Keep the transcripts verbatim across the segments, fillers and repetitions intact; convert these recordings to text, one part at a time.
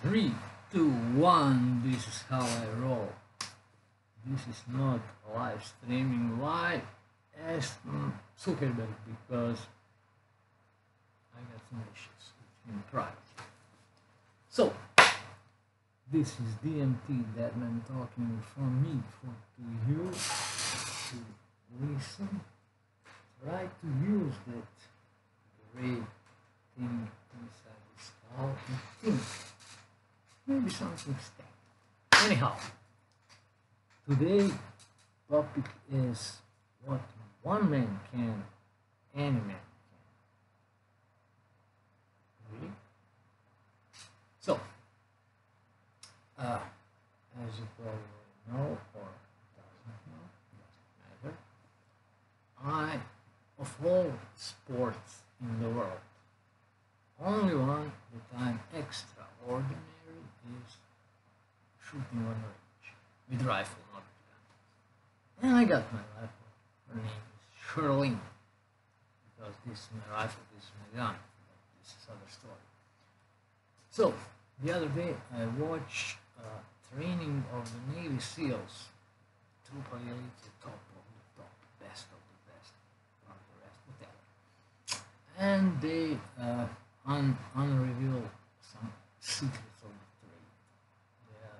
Three, two, one. This is how I roll. This is not live streaming live as mm, Zuckerberg because I got some issues in private. So this is D M T, that man talking from me for to you to listen. Try to use that great thing inside the skull and think. Maybe something stuck. Anyhow, today topic is what one man can, any man can. Really? So, uh, as you probably know or doesn't know, doesn't matter. I, of all sports in the world, only one that I'm extraordinary is shooting on range with rifle, not with gun. And I got my rifle. Her name is Sherlyn, because this is my rifle, this is my gun. But this is other story. So the other day I watched uh, training of the Navy SEALs, troop elite, the top of the top, best of the best, not the rest, whatever. And they uh, un unreveal some secrets of the trade. Yeah,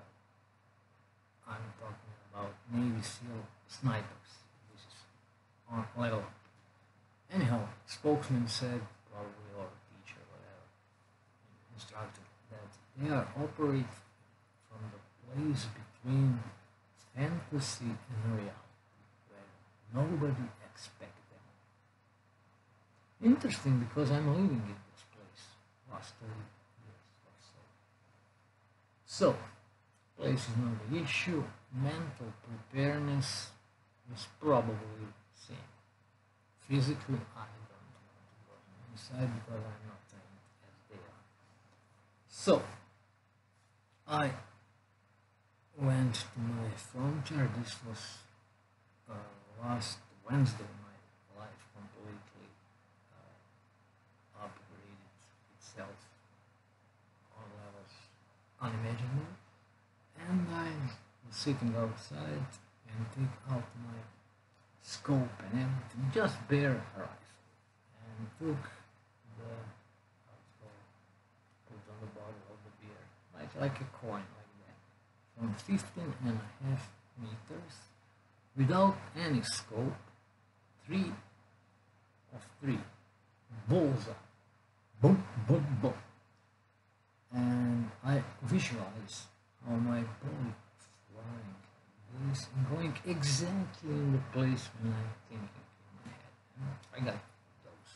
I'm talking about Navy SEAL snipers. This is on level up. Anyhow, spokesman said, probably, or teacher, whatever, instructor, that they are operate from the place between fantasy and reality, where nobody expects them. Interesting, because I'm living in this place last thirty years or so. So, place is not the issue. Mental preparedness is probably same. Physically, I don't want to go inside because I'm not trained as they are. So, I went to my frontier. This was uh, last Wednesday. My life completely uh, upgraded itself on levels unimaginable. And I was sitting outside and take out my scope and everything, just bare rifle, and took the alcohol, put on the bottle of the beer, like like a coin, like that, from fifteen and a half meters, without any scope, three of three, bullseye, boom, boom, boom, and I visualize how my body flying is going exactly in the place when I'm thinking in my head. And I got those.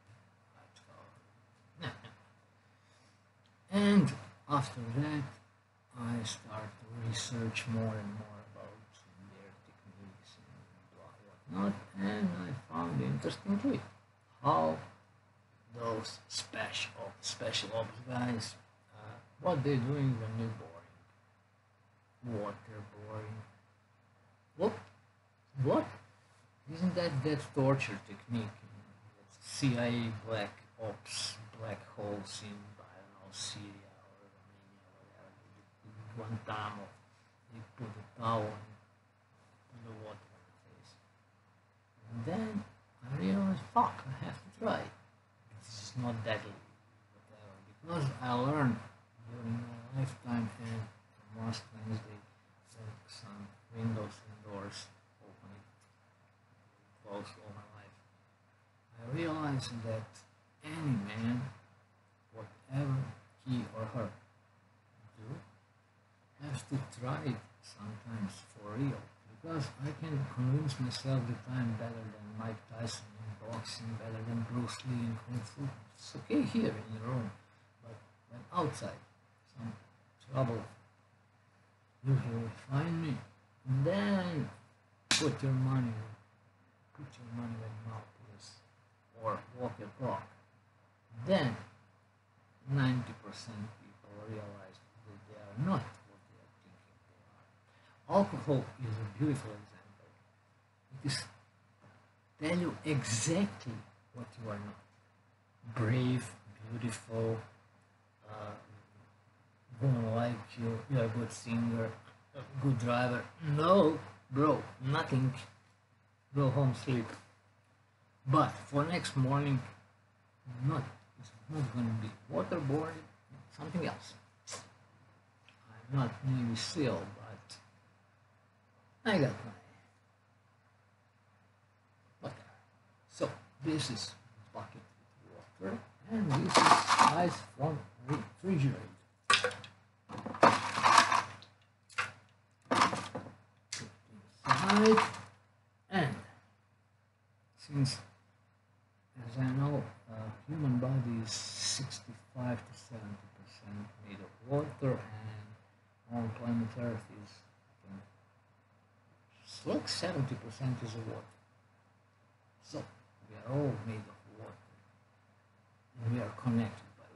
Nah, nah. And after that, I start to research more and more about their techniques and blah, whatnot, and I found interestingly how those special special ops guys, uh, what they're doing when they're boring. Waterboarding. What? What? Isn't that that torture technique? That's C I A black ops, black holes in, I don't know, Syria or Romania or whatever. Guantanamo. They put a towel in the water on the face. And then I realized, fuck, I have to try it. This is not deadly, whatever. Because I learned during my lifetime and last Wednesday, when some windows and doors open, closed all my life, I realized that any man, whatever he or her do, has to try it sometimes for real. Because I can convince myself that I'm better than Mike Tyson in boxing, better than Bruce Lee in Kung Fu. It's okay here in the room, but when outside, some trouble usually find me, and then put your money, put your money where your mouth is, or walk your talk. Then ninety percent people realize that they are not what they are thinking they are. Alcohol is a beautiful example. It is tell you exactly what you are not. Brave, beautiful, uh, woman like you, you're a good singer, a good driver. No, bro, nothing. Go home, sleep. But for next morning, not, it's not going to be waterborne, something else. I'm not Navy SEAL, but I got my whatever. So this is bucket with water, and this is ice from refrigerator. Put inside, and since, as I know, uh, human body is sixty-five to seventy percent made of water, and on planet Earth is, I think, it's like seventy percent is water. So we are all made of water, and we are connected by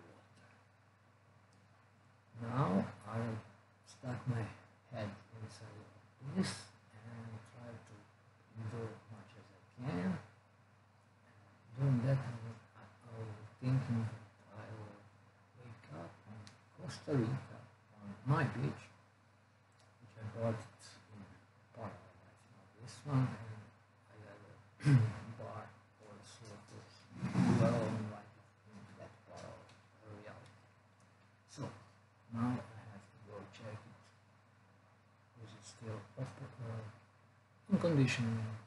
water. Now I'll stuck my head inside of this and try to do as much as I can. Doing that, I was thinking that I will wake up in Costa Rica on my beach, which I bought it in Paraguay, not this one, and I got a bar for the surfers who are all invited in that part of reality. So now I have to go check it. Is it still open, uh, in condition?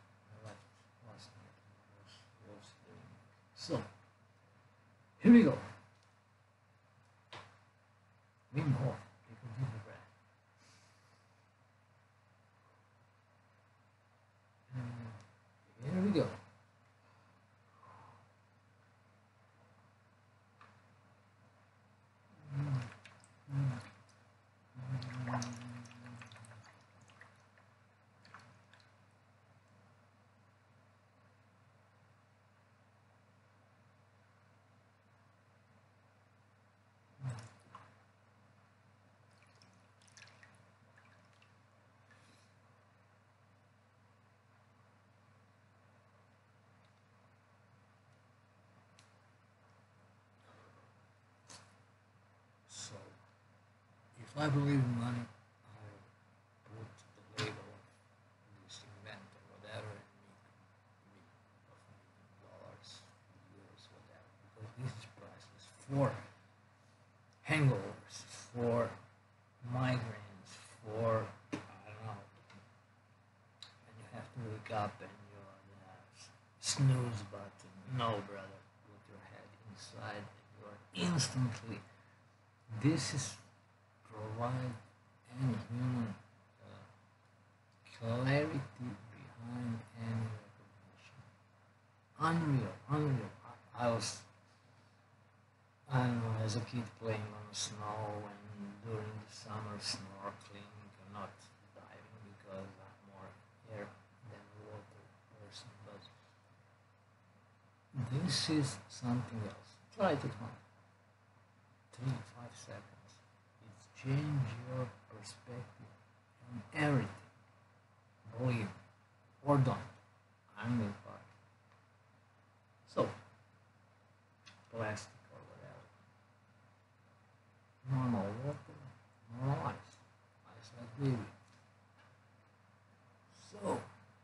So, here we go. Wim Hof, take a deep breath. And here we go. So, if I believe in money, I put the label of this event or whatever and make me of dollars, euros, whatever, because this is priceless for hangovers, for migraines, for, I don't know, and you have to wake up and you're on the snooze button. No, brother, put your head inside and you're instantly. This is provide any human uh, clarity behind any recognition. Unreal, unreal. I, I was, I don't know, as a kid playing on the snow and during the summer snorkeling, not diving because I'm more air than water person, but this is something else. Try it at home. Three, five seconds. It's change your perspective on everything. Believe or don't. I'm in part. So, plastic or whatever. Normal water, normal ice. Ice like baby. So,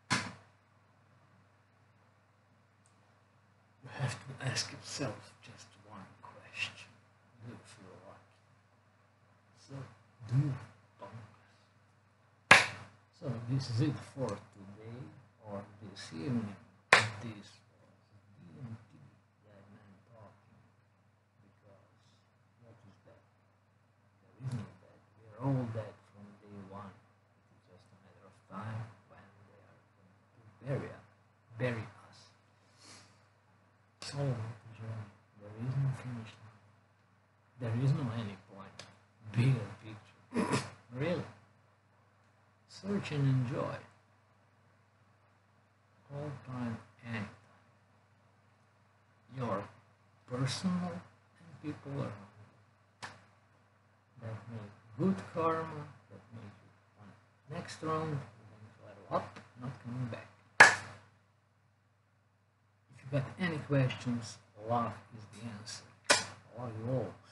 you have to ask yourself just one question. Do you feel lucky? So, do you don't? So, this is it for today or this evening. This was D M T, Dead Man Talking. Because, what is that? There is no dead. We are all dead from day one. It is just a matter of time when they are going to bury us. Bury us. It's all about the journey. There is no finish line. There is no any point. Bigger picture. Really. Search and enjoy. All time, anytime. Your personal and people around you. That make good karma, that make you on next round, going to level up, not coming back. If you got any questions, love is the answer. Love you all.